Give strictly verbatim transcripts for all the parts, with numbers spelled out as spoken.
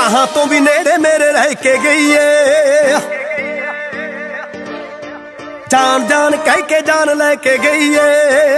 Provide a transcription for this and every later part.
ਸਾਹਾਂ ਤੋਂ ਵੀ ਨੇੜੇ ਮੇਰੇ ਰਹਿ ਕੇ ਗਈ ਏ, ਜਾਨ ਜਾਨ ਕਹਿ ਕੇ ਜਾਨ ਲੈ ਕੇ ਗਈ ਏ।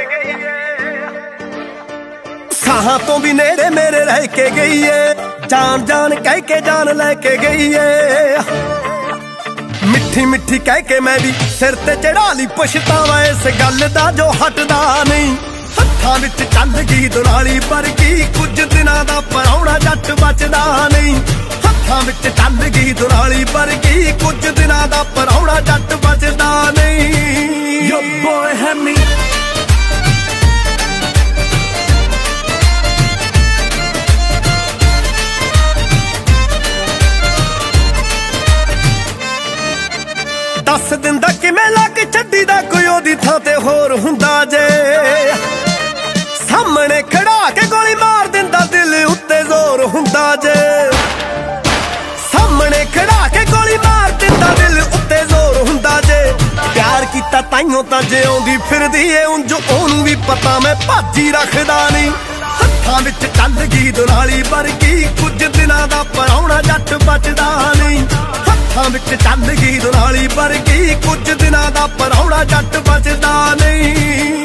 ਸਾਹਾਂ ਤੋਂ ਵੀ ਨੇੜੇ ਮੇਰੇ ਰਹਿ ਕੇ ਗਈ ਏ, ਜਾਨ ਜਾਨ ਕਹਿ ਕੇ ਜਾਨ ਲੈ ਕੇ ਗਈ ਏ। ਮਿੱਠੀ ਮਿੱਠੀ ਕਹਿ ਕੇ ਮੈਂ ਵੀ ਸਿਰ ਤੇ ਚੜਾ ਲਈ ਪਛਤਾਵਾ ਇਸ ਗੱਲ ਦਾ ਜੋ ਹਟਦਾ ਨਹੀਂ। ਹੱਥਾਂ ਵਿੱਚ ਚੱਲ ਗਈ ਦੁਨਾਲੀ ਵਰਗੀ, ਕੁਝ ਦਿਨਾਂ ਦਾ ਪਰਾਉਣਾ ਜੱਟ ਬਚਦਾ ਨਹੀਂ। ਹੱਥਾਂ ਵਿੱਚ ਚੱਲ ਗਈ ਦੁਨਾਲੀ ਵਰਗੀ, ਕੁਝ ਦਿਨਾਂ ਦਾ ਪਰਾਉਣਾ ਜੱਟ ਬਚਦਾ ਨਹੀਂ। Your boy had me ਦੱਸ ਦਿੰਦਾ ਕਿਵੇਂ ਲੱਗ ਛੱਡੀ ਦਾ ਕੋਈ ਉਹਦੀ ਥਾਂ ਤੇ ਹੋਰ ਹੁੰਦਾ ਜੇ। ਸਾਹਮਣੇ ਖੜਾ ਕੇ ਗੋਲੀ ਮਾਰ ਦਿੰਦਾ ਦਿਲ ਉੱਤੇ ਜ਼ੋਰ ਹੁੰਦਾ ਜੇ। ਸਾਹਮਣੇ ਖੜਾ ਕੇ ਗੋਲੀ ਮਾਰ ਦਿੰਦਾ ਦਿਲ ਉੱਤੇ ਜ਼ੋਰ ਹੁੰਦਾ ਜੇ। ਪਿਆਰ ਕੀਤਾ ਤਾਈਓ ਤਾਂ ਜਿਉਂਦੀ ਫਿਰਦੀ ਏ, ਉਂਝ ਉਹਨੂੰ ਵੀ ਪਤਾ ਮੈਂ ਭਾਜੀ ਰੱਖਦਾ ਨਹੀਂ। ਹੱਥਾਂ ਵਿੱਚ ਚੱਲ ਗਈ ਦੁਨਾਲੀ ਵਰਗੀ, ਕੁਝ ਦਿਨਾਂ ਦਾ ਪਰਾਉਣਾ ਜੱਟ ਬਚਦਾ ਨਹੀਂ। ਹੱਥਾਂ ਵਿੱਚ ਚੱਲ ਗਈ ਦੁਨਾਲੀ ਵਰਗੀ, ਕੁਝ ਦਿਨਾਂ ਦਾ ਪਰਾਉਣਾ ਜੱਟ ਬਚਦਾ ਨਹੀਂ।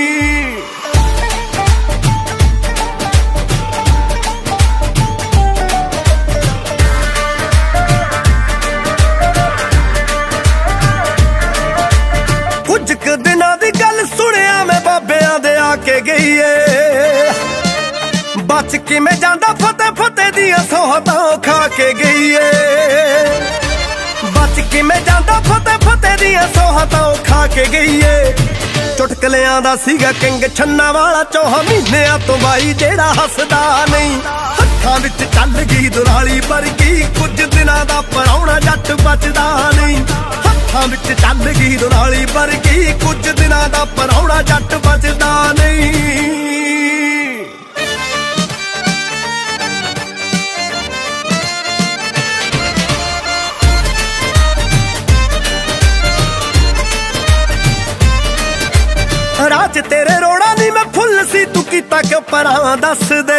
ਕੁਝ ਕੁ ਦਿਨਾਂ ਦੀ ਗੱਲ ਸੁਣਿਆ ਮੈਂ ਬਾਬਿਆਂ ਦੇ ਆ ਕੇ ਗਈ ਏ, ਬਚ ਕਿਵੇਂ ਜਾਂਦਾ ਫਤਿਹ ਫਤਿਹ ਦੀਆਂ ਸੌਹਤਾਂ ਖਾ ਕੇ ਗਈ ਏ। ਬਚ ਕਿਵੇਂ ਜਾਂਦਾ ਫਤਿਹ ਫਤਿਹ ਦੀਆਂ ਸੌਹਤਾਂ ਖਾ ਕੇ ਗਈ ਏ। ਚੁਟਕਲਿਆਂ ਦਾ ਸੀਗਾ ਕਿੰਗ ਛੰਨਾ ਵਾਲਾ, ਚੌਹਾਂ ਮਹੀਨਿਆਂ ਤੋਂ ਬਾਈ ਜਿਹੜਾ ਹੱਸਦਾ ਨਹੀਂ। ਹੱਥਾਂ ਵਿੱਚ ਚੱਲ ਗਈ ਦੁਨਾਲੀ ਵਰਗੀ, ਕੁਝ ਦਿਨਾਂ ਦਾ ਪਰਾਉਣਾ ਜੱਟ ਬਚਦਾ ਨਹੀਂ। ਹੱਥਾਂ ਵਿੱਚ ਚੱਲ ਗਈ ਦੁਨਾਲੀ ਵਰਗੀ, ਕੁਝ ਦਿਨਾਂ ਦਾ ਪਰਾਉਣਾ ਜੱਟ ਬਚਦਾ ਨਹੀਂ। ਰਾਜ ਤੇਰੇ ਰੋੜਾ ਨੀ ਮੈਂ ਫੁੱਲ ਸੀ, ਤੂੰ ਕੀਤਾ ਕਿਉਂ ਪਰਾਂ ਦੱਸ ਦੇ।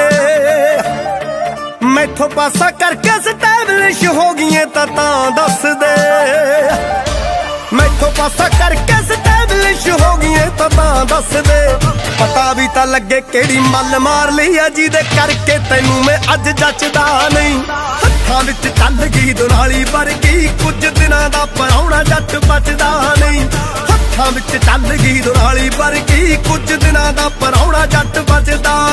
ਮੈਥੋਂ ਪਾਸਾ ਕਰਕੇ ਸਟੈਬਲਿਸ਼ ਹੋ ਗਈਏ ਤਾਂ ਤਾਂ ਦੱਸ ਦੇ। ਮੈਥੋਂ ਪਾਸਾ ਕਰਕੇ ਸਟੈਬਲਿਸ਼ ਹੋ ਗਈਏ ਤਾਂ ਤਾਂ ਦੱਸ ਦੇ। ਪਤਾ ਵੀ ਤਾਂ ਲੱਗੇ ਕਿਹੜੀ ਮੱਲ ਮਾਰ ਲਈ ਆ ਜਿਹਦੇ ਕਰਕੇ ਤੈਨੂੰ ਮੈਂ ਅੱਜ ਜੱਚਦਾ ਨਹੀਂ। ਹੱਥਾਂ ਵਿੱਚ ਚੱਲ ਗਈ ਦੁਨਾਲੀ ਵਰਗੀ, ਕੁਝ ਦਿਨਾਂ ਦਾ ਪਰਾਉਣਾ ਜੱਟ ਬਚਦਾ ਨਹੀਂ। ਹੱਥਾਂ ਵਿੱਚ ਚੱਲ ਗਈ ਦੁਨਾਲੀ ਵਰਗੀ, ਕੁਝ ਦਿਨਾਂ ਦਾ ਪਰਾਉਣਾ ਜੱਟ ਬਚਦਾ